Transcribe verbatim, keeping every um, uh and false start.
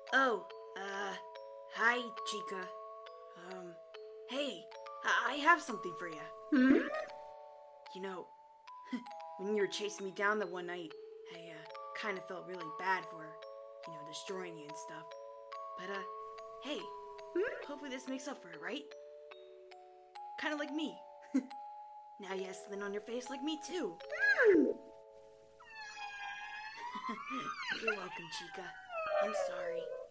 Oh, uh, hi, Chica. Um, hey, I, I have something for you. Hmm? You know, when you were chasing me down the one night, I, uh, kind of felt really bad for, you know, destroying you and stuff. But, uh, hey, hopefully this makes up for it, right? Kind of like me. Now you have something on your face like me, too. You're welcome, Chica. I'm sorry.